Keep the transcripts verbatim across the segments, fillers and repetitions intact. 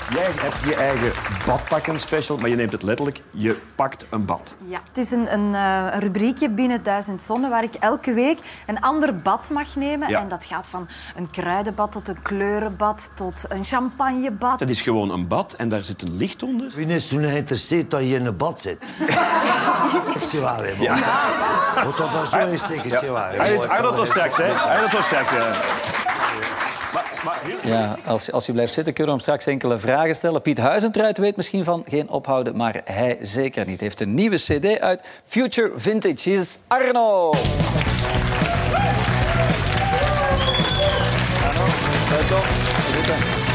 Jij hebt je eigen badpakken special, maar je neemt het letterlijk. Je pakt een bad. Ja, het is een, een, uh, een rubriekje binnen Duizend Zonnen waar ik elke week een ander bad mag nemen. Ja. En dat gaat van een kruidenbad tot een kleurenbad tot een champagnebad. Het is gewoon een bad en daar zit een licht onder. Wie is toen geïnteresseerd dat je in een bad zit? Is je waar, hè, man? Ja. Wat dat nou zo is, zeker is je waar. Hij hij dat was straks, hè? Hij dat was straks, hè? Maar, maar heel... Ja, als, als je blijft zitten, kunnen we hem straks enkele vragen stellen. Piet Huizentruid weet misschien van geen ophouden, maar hij zeker niet. Hij heeft een nieuwe cd uit, Future Vintage. Hier is Arno. Arno, welkom. Zitten.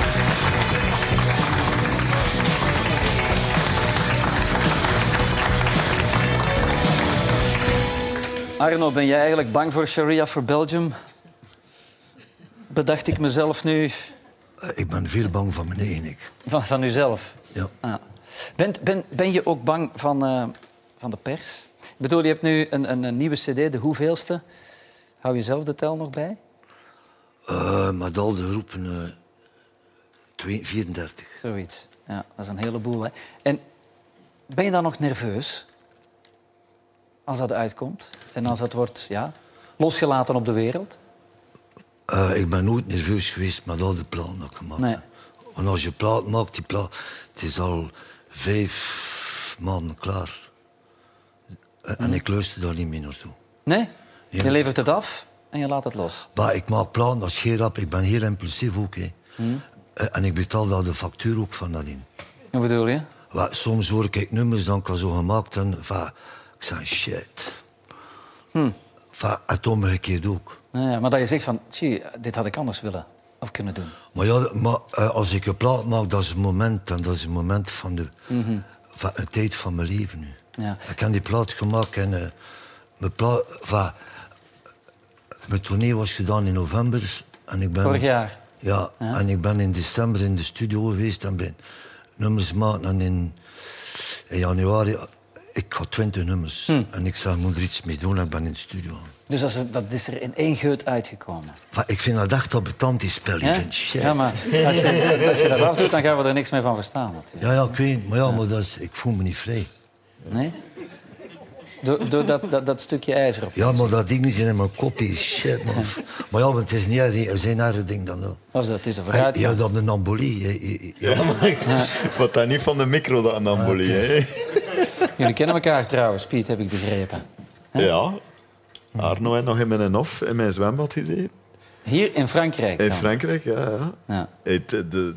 Arno, ben jij eigenlijk bang voor Sharia voor Belgium? Bedacht ik mezelf nu... Uh, ik ben veel bang van mijn eigen, ik. Van, van uzelf? Ja. Ah. Ben, ben, ben je ook bang van, uh, van de pers? Ik bedoel, je hebt nu een, een, een nieuwe cd, de hoeveelste? Hou je zelf de tel nog bij? Uh, met al de groepen... Uh, twee, vierendertig. Zoiets. Ja, dat is een heleboel. Hè. En ben je dan nog nerveus? Als dat uitkomt? En als dat wordt ja, losgelaten op de wereld? Uh, ik ben nooit nerveus geweest met al de platen dat ik gemaakt Nee. heb. Want als je plaat maakt, die plaat... Het is al vijf maanden klaar. Uh, en ik luister daar niet meer naartoe. Nee? Ja. Je levert het af en je laat het los? Maar ik maak platen, dat is geen rap. Ik ben heel impulsief ook. Hè. Hmm. Uh, en ik betaal daar de factuur ook van nadien. Wat bedoel je? Maar soms hoor ik nummers dan ik al zo gemaakt en van, ik zeg shit. Hmm. Van, het omgekeerd ook. Ja, maar dat je zegt van, zie, dit had ik anders willen of kunnen doen. Maar ja, maar, uh, als ik een plaat maak, dat is een moment. En dat is een moment van, de, Mm-hmm. van een tijd van mijn leven nu. Ja. Ik heb die plaat gemaakt en uh, mijn, plaat, van, mijn tournee was gedaan in november. En ik ben, Vorig jaar? Ja, Ja. En ik ben in december in de studio geweest en ben nummers maken. En in, in januari, ik had twintig nummers. Hm. En ik zei, ik moet er iets mee doen en ik ben in de studio. Dus dat is, dat is er in één geut uitgekomen? Van, ik vind dat echt ambetant, die spel. Ja? Ik vind shit. Ja, maar als je, als je dat afdoet, dan gaan we er niks meer van verstaan. Natuurlijk. Ja, ja, ik weet. Maar ja, maar dat is, ik voel me niet vrij. Nee? Door, door dat, dat, dat stukje ijzer op. Ja, maar dat ding is in mijn kop is shit, man. Maar ja, want het is niet erg, er zijn erger dingen dan dat. Wat is dat? Het is een Hey, vooruitgang. ja, dat een embolie. Ja, Ja, maar ik- wat dan niet van de micro, dat een embolie. hè? Jullie kennen elkaar trouwens, Piet, heb ik begrepen. Ja. Arno heeft nog in mijn hof, in mijn zwembad gezeten. Hier in Frankrijk In dan? Frankrijk, ja. ja. Ja. Het, de, de,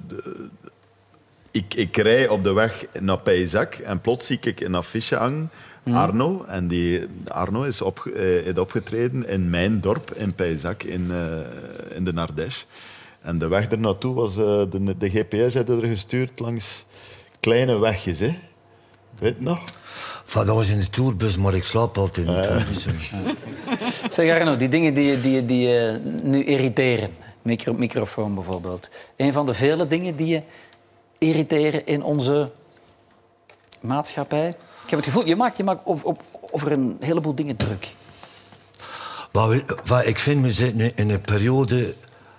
ik, ik rij op de weg naar Paysac en plots zie ik een affiche hangen. Arno. En die, Arno is op, eh, heeft opgetreden in mijn dorp, in Paysac, in, uh, in de Ardèche. En de weg ernaartoe was... Uh, de, de G P S had er gestuurd langs kleine wegjes, hè. Weet je nog? Van, dat was in de tourbus, maar ik slaap altijd in de tourbus. Zeg Arno, die dingen die je die, die, die, nu irriteren, micro, microfoon bijvoorbeeld. Een van de vele dingen die je irriteren in onze maatschappij. Ik heb het gevoel, je maakt, je maakt over, op, over een heleboel dingen druk. Maar we- van, ik vind, we zitten nu in een periode...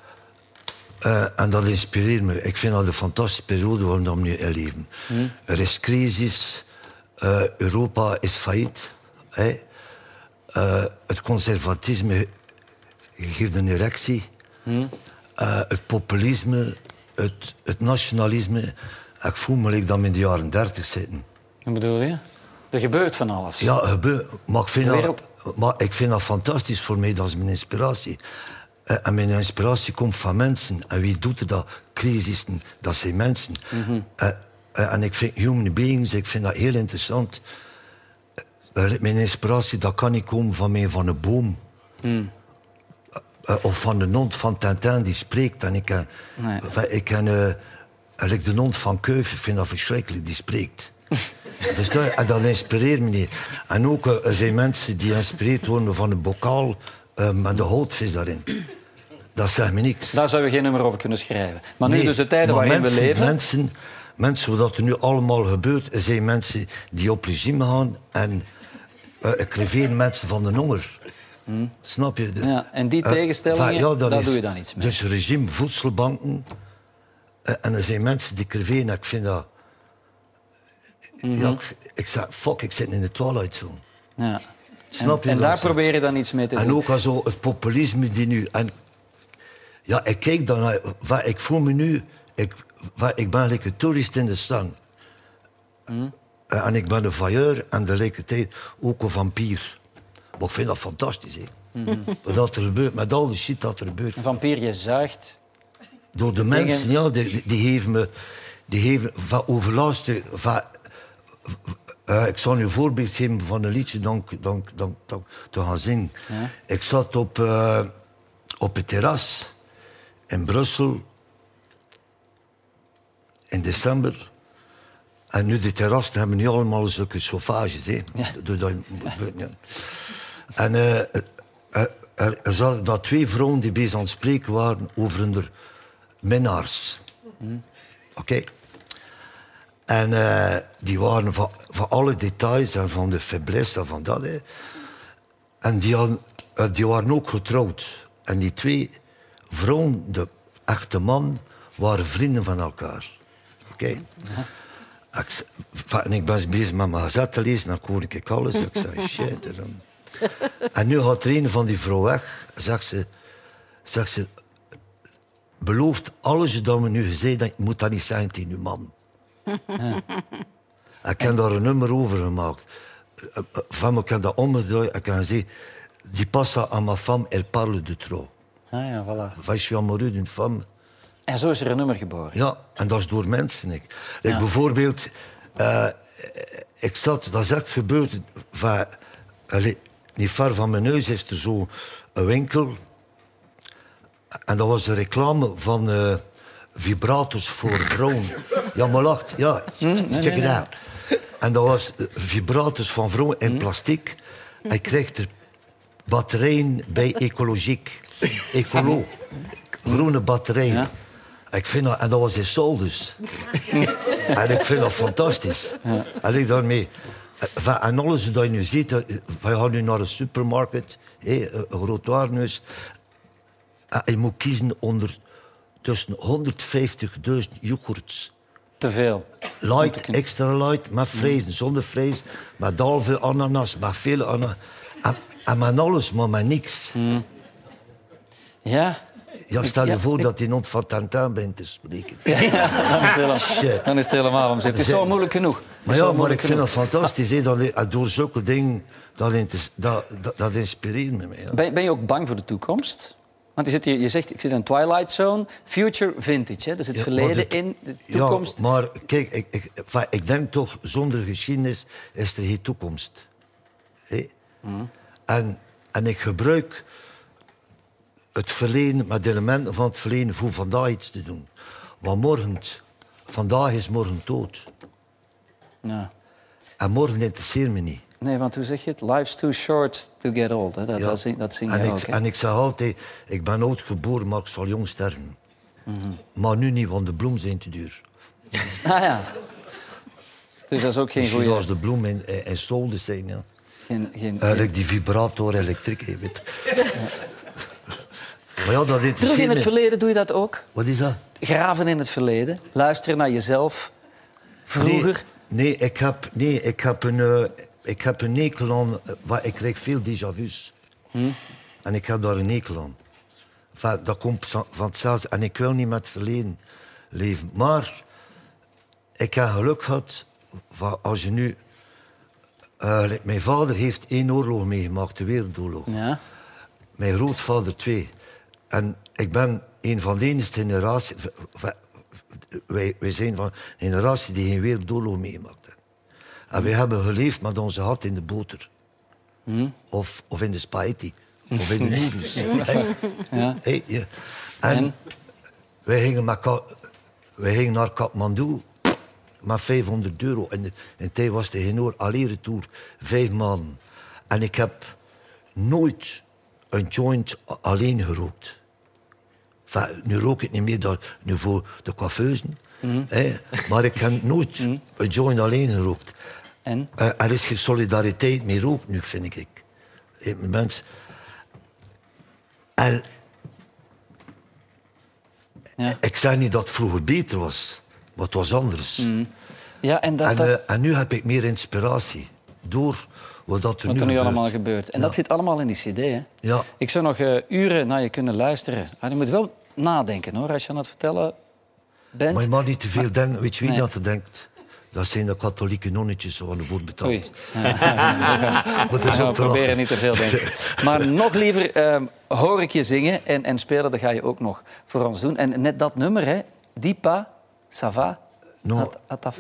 Uh, en dat inspireert me. Ik vind dat een fantastische periode waarin we nu in leven. Hmm. Er is crisis. Uh, Europa is failliet. Hè. Uh, het conservatisme geeft een erectie. Hmm. Uh, het populisme, het, het nationalisme. Ik voel me like dat we in de jaren dertig zitten. Wat bedoel je? Er gebeurt van alles. Ja, gebeur, maar, ik vind De dat, wereld- maar ik vind dat fantastisch voor mij. Dat is mijn inspiratie. Uh, en mijn inspiratie komt van mensen. En wie doet er dat? Crisissen, dat zijn mensen. Mm-hmm. Uh, uh, en ik vind human beings, ik vind dat heel interessant. Uh, mijn inspiratie, dat kan niet komen van mij van een boom. Mm. Uh, of van de hond van Tintin die spreekt. En ik, uh, Nee. enfin, ik ken uh, like de hond van Kuif, ik vind dat verschrikkelijk, die spreekt. Dus dat, en dat inspireert me niet. En ook uh, er zijn mensen die geïnspireerd worden van een bokaal uh, met de houtvis daarin. Dat zegt me niks. Daar zou je geen nummer over kunnen schrijven. Maar nu Nee, dus de tijden maar waarin mensen, we leven... Mensen, mensen, wat er nu allemaal gebeurt, er zijn mensen die op regime gaan en uh, ik leveer mensen van de honger. Hmm. Snap je? De- Ja, en die uh, tegenstellingen, van, ja, dat daar is- doe je dan iets mee. Dus regime, voedselbanken, Uh, en er zijn mensen die curveren en ik vind dat... Mm-hmm. Ja, ik, ik zeg, fuck, ik zit in de Twilight Zone. Ja. Snap je? En, en daar probeer je dan iets mee te doen. En ook al zo het populisme die nu... En, ja, ik kijk dan naar... Waar, ik voel me nu... Ik, waar, ik ben like een toerist in de stad. Mm. Uh, en ik ben een voyeur en tegelijkertijd ook een vampier. Maar ik vind dat fantastisch, hè. Mm-hmm. Wat er gebeurt, met al die shit dat er gebeurt. Een vampier, je zuigt... Door de dingen. Mensen, ja, die, die geven me... Die geven van overlast... Van, uh, ik zal nu een voorbeeld geven van een liedje dat ik te gaan zingen. Ja? Ik zat op, uh, op het terras in Brussel in december. En nu, de terrassen hebben nu allemaal zulke chauffages. Hè. Ja. Doordat, ja. En uh, er, er, er zaten twee vrouwen die bezig aan het spreken waren over hun minnaars. Mm. Oké? Okay. En uh, die waren van, van alle details en van de faiblesse en van dat. Hè. En die, hadden, uh, die waren ook getrouwd. En die twee vrouwen, de echte man, waren vrienden van elkaar. Oké? Okay? Ja. Ik, en ik ben bezig met mijn gazette te lezen en dan hoor ik alles. Ik zei, shit. En, en nu gaat er een van die vrouwen weg. Zegt ze, zegt ze, belooft alles dat we nu gezegd hebben, moet dat niet zijn tegen uw man. Ja. Ik heb daar een nummer over gemaakt. Van me kan dat omgedraaid. Ik kan zeggen, die passa à ma femme, elle parle de trop. Ah ja, voilà. Je suis amoureux d'une femme. En zo is er een nummer geboren. Ja, en dat is door mensen. Ik. Like ja. Bijvoorbeeld, uh, ik zat, dat is echt gebeurd. Van, allez, niet ver van mijn huis is er zo een winkel. En dat was een reclame van uh, vibrators voor vrouwen. Ja, maar lacht. Ja, check it nee, nee, out. Nee. En dat was uh, vibrators van vrouwen in plastic. En je krijgt er batterijen bij ecologiek. Ecolo. Groene batterijen. Ja. Ik vind dat, en dat was in Soldus. En ik vind dat fantastisch. Ja. En ik daarmee... En alles dat je nu ziet... We gaan nu naar een supermarkt, een groot warenhuis. En je moet kiezen onder tussen honderdvijftigduizend yoghurts. Te veel. Light, extra light, met vrezen, zonder vrees. Met al veel ananas, met veel ananas. En, en met alles, maar met niks. Mm. Ja... Ja, stel je ja, voor ik... dat die hond van Tintin bent te spreken. Ja, dan, is helemaal, dan is het helemaal om. Het is zo moeilijk genoeg. Maar ja, maar ik vind het fantastisch. He, dat, door zulke dingen, dat, dat, dat, dat inspireert me. Ja. Ben, ben je ook bang voor de toekomst? Want je, zit hier, je zegt, ik zit in een Twilight Zone. Future vintage, hè? Er zit ja, verleden de, in, de toekomst. Ja, maar kijk, ik, ik, ik denk toch, zonder geschiedenis is er geen toekomst. Hey? Mm. En, en ik gebruik... het verleden, met elementen van het verleden, voor vandaag iets te doen. Want morgen, vandaag is morgen dood. Ja. En morgen interesseert me niet. Nee, want hoe zeg je het? Life's too short to get old. Hè? Dat, ja. dat, zing, dat zing je en ook. Ik, hè? en ik zeg altijd, ik ben oud geboren, maar ik zal jong sterven. Mm-hmm. Maar nu niet, want de bloemen zijn te duur. Ah ja. Dus dat is ook geen goede... Misschien als de bloemen in, in, in solden zijn, ja. Geen, geen, uh, like die vibrator elektriek, je weet. Ja. Maar ja, dat terug in het verleden doe je dat ook? Wat is dat? Graven in het verleden. Luisteren naar jezelf. Vroeger. Nee, nee, ik, heb, nee ik, heb een, uh, ik heb een hekel aan... Uh, ik krijg veel déjà-vu's. Hmm? En ik heb daar een hekel aan. Enfin, dat komt van hetzelfde. En ik wil niet met het verleden leven. Maar ik heb geluk gehad... Als je nu... Uh, mijn vader heeft één oorlog meegemaakt, de Wereldoorlog. Ja. Mijn grootvader twee. En ik ben een van de enige generatie... Wij, wij zijn van een generatie die geen wereldoorlog meemaakte. En wij hebben geleefd met onze hand in de boter. Hmm? Of, of in de spaghetti. Of in de noedels. Ja. Hey, ja. En, en? Wij, gingen met, wij gingen naar Kathmandu met vijfhonderd euro. En in de tijd was het geen oor, alleen retour. Vijf maanden. En ik heb nooit... een joint alleen gerookt. Enfin, nu rook ik niet meer dat, nu voor de coiffeusen. Mm. Hè? Maar ik heb nooit mm. een joint alleen gerookt. En? Uh, er is geen solidariteit meer rook nu, vind ik. Hey, mensen. En Ja. Ik zeg niet dat het vroeger beter was, maar het was anders. Mm. Ja, en, dat, En, dat, uh, en nu heb ik meer inspiratie door wat dat er wat nu er nu gebeurt. allemaal gebeurt. En Ja. dat zit allemaal in die cd, hè? Ja. Ik zou nog uh, uren naar je kunnen luisteren. Maar je moet wel nadenken, hoor, als je aan het vertellen bent. Maar je mag niet te veel denken. Weet je wie Nee. dat er denkt? Dat zijn de katholieke nonnetjes zo aan de voorbetaald. Oei. Ja, we gaan, Maar dat we is gaan ook te proberen lachen. niet te veel denken. Maar nog liever uh, hoor ik je zingen en, en spelen, dat ga je ook nog voor ons doen. En net dat nummer, hè, Dipa, ça va? No. At- ataf-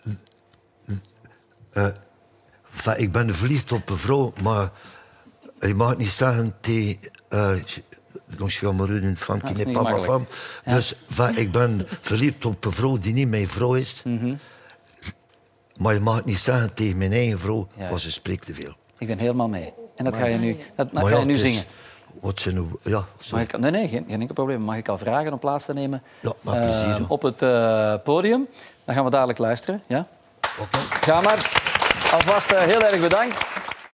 Uh, enfin, ik ben verliefd op een vrouw, maar je mag het niet zeggen tegen... Uh, donc je gaat me ruinen van Dat qui is n'est niet pas ma makkelijk. femme. Ja. Dus enfin, ik ben verliefd op een vrouw die niet mijn vrouw is. Mm-hmm. Maar je mag het niet zeggen tegen mijn eigen vrouw, Ja. want ze spreekt te veel. Ik ben helemaal mee. En dat ga je nu, dat, dat Maar ga ja, je nu het is- zingen. Wat zijn er... Ja, sorry. Mag ik, nee, nee, geen, geen enkel probleem. Mag ik al vragen om plaats te nemen Ja, met eh, plezier, ja. op het uh, podium? Dan gaan we dadelijk luisteren. Ja? Oké. Ga maar. Alvast uh, heel erg bedankt.